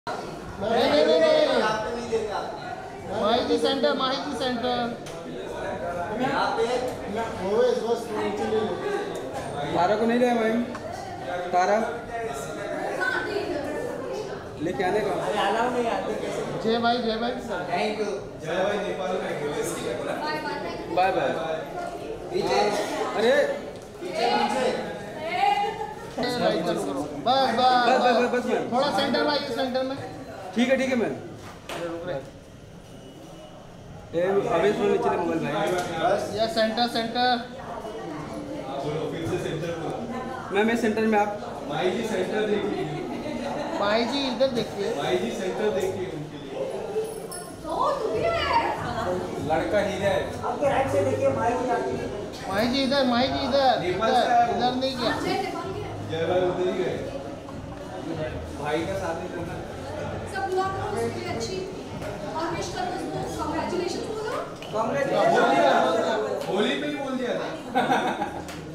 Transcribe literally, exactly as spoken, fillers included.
नहीं नहीं नहीं नहीं माही जी सेंटर, माही जी सेंटर। तारा को नहीं ले भाई, तारा लेके आने का। जय भाई, जय भाई, थैंक यू। जय भाई नेपाल में बाय बाय। अरे भाई चलो करो, बस बस बस बस बस बस मैम, थोड़ा सेंटर भाई, सेंटर में। ठीक है ठीक है मैम। ये अवेश में नीचे मोबाइल भाई। बस या सेंटर सेंटर। बोलो फिर से सेंटर बोलो। मैम ये सेंटर में आप माई जी सेंटर देखिए, माही जी इधर देखिए। माई जी सेंटर देखिए उनके लिए। लड़का हीरा है। आपके राइट से देखिए माइक जाती है। माही जी इधर, माही जी इधर, नेपाल इधर से आए हो। इधर नहीं किया। जय भाई उधर ही गए। भाई का साथ ही करना। सब दुआ करो उसके लिए अच्छी और विश करो उसको, कांग्रेचुलेशन बोलो। कांग्रेस होली पे ही बोल दिया था।